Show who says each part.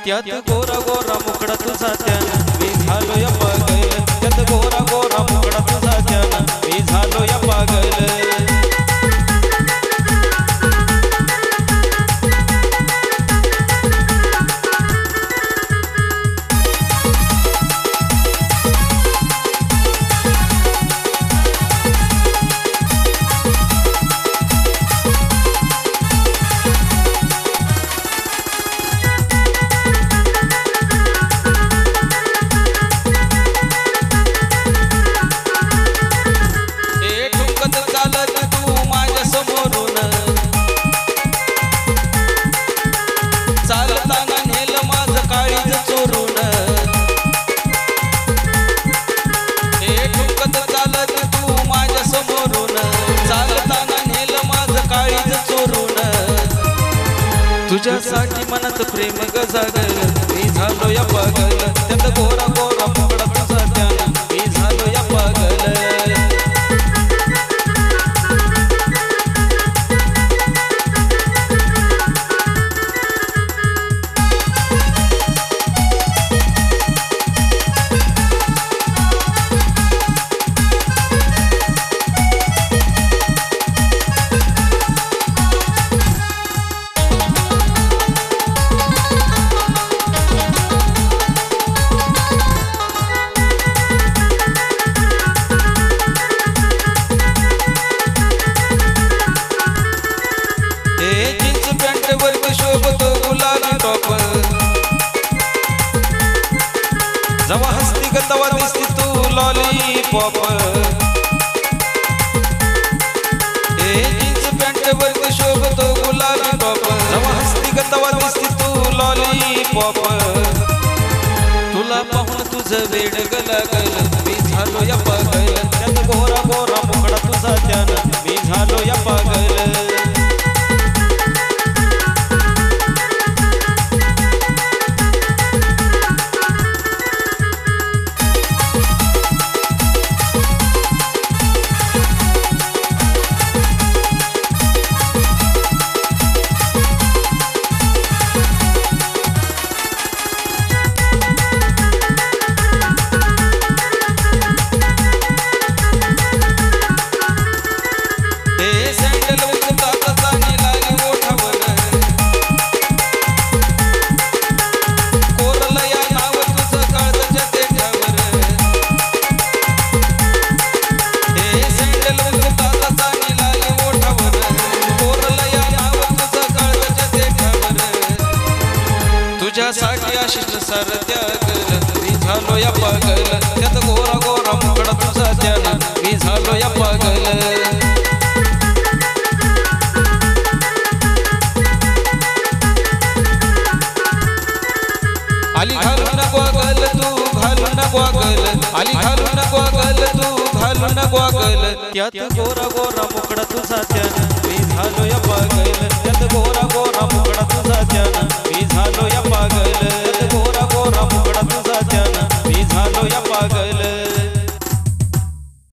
Speaker 1: त्यात गोरा गोरा मुकडा तुझा त्यानं मी झालो या पागल त्यात गोरा गोरा मुकडा तुझा त्यानं मी झालो या पागल तुझ्यासाठी मनात प्रेम गजागल मी झालो या पागल त्यात गोरा गोरा मुकडा तुझा त्यानं मी झालो या पागल जवा हसती ग तवा दिसती तू लॉलीपॉप जीन्स पॅन्ट वर शोभतो गुलाबी टॉप जवा हसती ग तवा दिसती तू लॉलीपॉप तुला पाहून तुझं वेड गलागल मी झालो या पागल त्यात गोरा गोरा मुकडा तुझा त्यानं मी झालो या पागल तुझ्यासाठी आशिष सर त्यागल मी झालो या पागल त्यात गोरा गोरा मुकडा तुझा त्यानं मी झालो या पागल आली घालून गोगल तू घालून गोगल आली घालून गोगल तू घालून गोगल त्यात गोरा गोरा मुकडा तुझा त्यानं मी झालो या पागल त्यात गोरा गोरा मुकडा